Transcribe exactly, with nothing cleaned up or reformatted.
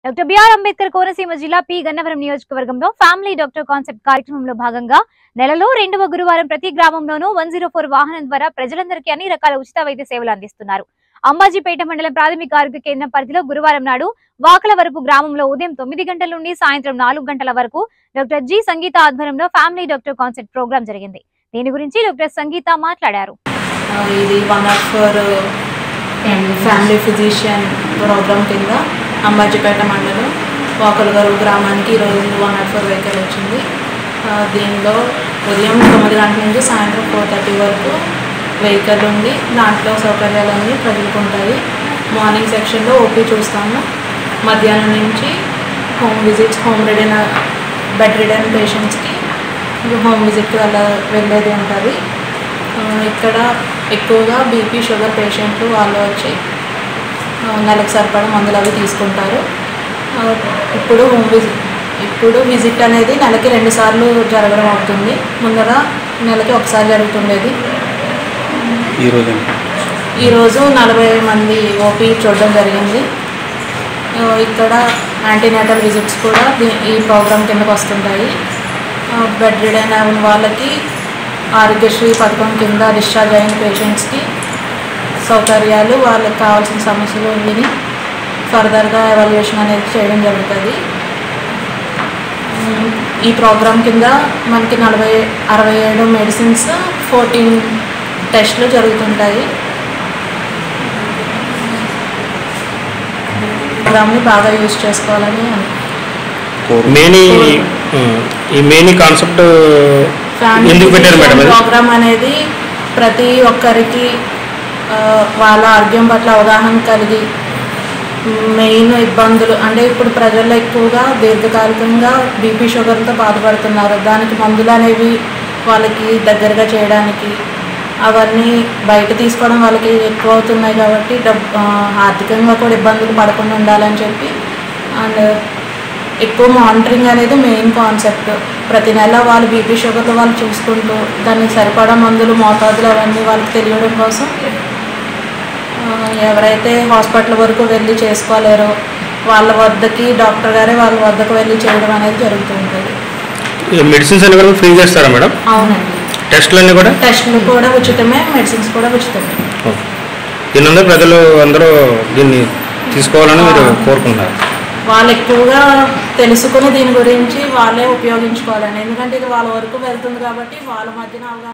Doctor BR Ambedkar Konaseema జిల్లా P Gannavaram నియోజకవర్గంలో family doctor concept కార్యక్రమంలో భాగంగా నెలలో రెండవ గురువారం ప్రతి గ్రామంలోనూ వన్ జీరో ఫోర్ వాహనం ద్వారా ప్రజలందరికీ అన్ని రకాల ఉచిత వైద్య సేవలు అందిస్తున్నారు. అంబాజీపేట మండలం ప్రాథమిక ఆరోగ్య కేంద్రం పరిధిలో గురువారం నాడు వాకలవరపు గ్రామంలో ఉదయం తొమ్మిది గంటల నుండి సాయంత్రం నాలుగు గంటల వరకు డాక్టర్ జి సంగీత ఆధ్వర్యంలో ఫ్యామిలీ డాక్టర్ కాన్సెప్ట్ ప్రోగ్రాం జరిగింది. దీని గురించి డాక్టర్ సంగీత మాట్లాడారు. ఇది one of for family physician programme కింద అంబాజీపేట మండలం వాకలవరపు గ్రామానికి ఈరోజు వన్ నాట్ ఫోర్ వెహికల్ వచ్చింది. దీనిలో ఉదయం తొమ్మిది గంటల నుంచి సాయంత్రం ఫోర్ థర్టీ వరకు వెహికల్ ఉంది. దాంట్లో సౌకర్యాలన్నీ ప్రజలకు ఉంటాయి. మార్నింగ్ సెక్షన్లో ఓపీ చూస్తాము. మధ్యాహ్నం నుంచి home visits, home ridden bed ridden పేషెంట్స్కి హోమ్ విజిట్కి వెళ్ళ వెళ్ళేది ఉంటుంది. ఇక్కడ ఎక్కువగా బీపీ షుగర్ పేషెంట్లు వాళ్ళు వచ్చి నెలకు సరిపడా మందులు అవి తీసుకుంటారు. ఇప్పుడు హోమ్ విజిట్ ఇప్పుడు విజిట్ అనేది నెలకి రెండు సార్లు జరగడం అవుతుంది. ముందర నెలకి ఒకసారి జరుగుతుండేది. ఈరోజు ఈరోజు నలభై మంది ఓపీ చూడడం జరిగింది. ఇక్కడ యాంటీనేటల్ విజిట్స్ కూడా ఈ ప్రోగ్రాం కిందకు వస్తుంటాయి. బెడ్ రిడెన్ అయిన వాళ్ళకి ఆరోగ్యశ్రీ పథకం కింద డిశ్చార్జ్ అయిన పేషెంట్స్కి సౌకర్యాలు, వాళ్ళకి కావాల్సిన సమస్యలు విని ఫర్దర్గా ఎవాల్యుయేషన్ అనేది చేయడం జరుగుతుంది. ఈ ప్రోగ్రాం కింద మనకి నలభై అరవై ఏడు మెడిసిన్స్, ఫోర్టీన్ టెస్టులు జరుగుతుంటాయి. ప్రోగ్రామ్ని బాగా యూజ్ చేసుకోవాలని కాన్సెప్ట్ ప్రోగ్రామ్ అనేది ప్రతి ఒక్కరికి వాళ్ళ ఆరోగ్యం పట్ల అవగాహన కలిగి మెయిన్ ఇబ్బందులు అంటే ఇప్పుడు ప్రజల్లో ఎక్కువగా దీర్ఘకాలికంగా బీపీ షుగర్తో బాధపడుతున్నారు. దానికి మందులు అనేవి వాళ్ళకి దగ్గరగా చేయడానికి, అవన్నీ బయట తీసుకోవడం వాళ్ళకి ఎక్కువ అవుతున్నాయి కాబట్టి డబ్బు ఆర్థికంగా కూడా ఇబ్బందులు పడకుండా ఉండాలని చెప్పి అండ్ ఎక్కువ మానిటరింగ్ అనేది మెయిన్ కాన్సెప్ట్. ప్రతి నెల వాళ్ళు బీపీ షుగర్లు వాళ్ళు చూసుకుంటూ దానికి సరిపడా మందులు మోతాదులు అవన్నీ వాళ్ళకి తెలియడం కోసం ఎవరైతే హాస్పిటల్ వరకు వెళ్ళి చేసుకోలేరో వాళ్ళ వద్దకి డాక్టర్ గారే వాళ్ళ వద్దకు వెళ్ళి చేయడం అనేది జరుగుతూ ఉంటుంది. మెడిసిన్స్ అన్ని కూడా ఫ్రీ చేస్తారా మేడం? అవునండి. టెస్టులు అన్ని కూడా టెస్టులు కూడా ఉచితమే, మెడిసిన్స్ కూడా ఉచితమే. దీని ప్రజలు అందరూ దీన్ని తీసుకోవాలని మీరు కోరుకుంటున్నారు? వాళ్ళు ఎక్కువగా తెలుసుకుని దీని గురించి వాళ్ళే ఉపయోగించుకోవాలని, ఎందుకంటే ఇది వాళ్ళ వరకు వెళ్తుంది కాబట్టి వాళ్ళ మధ్యన అవగాహన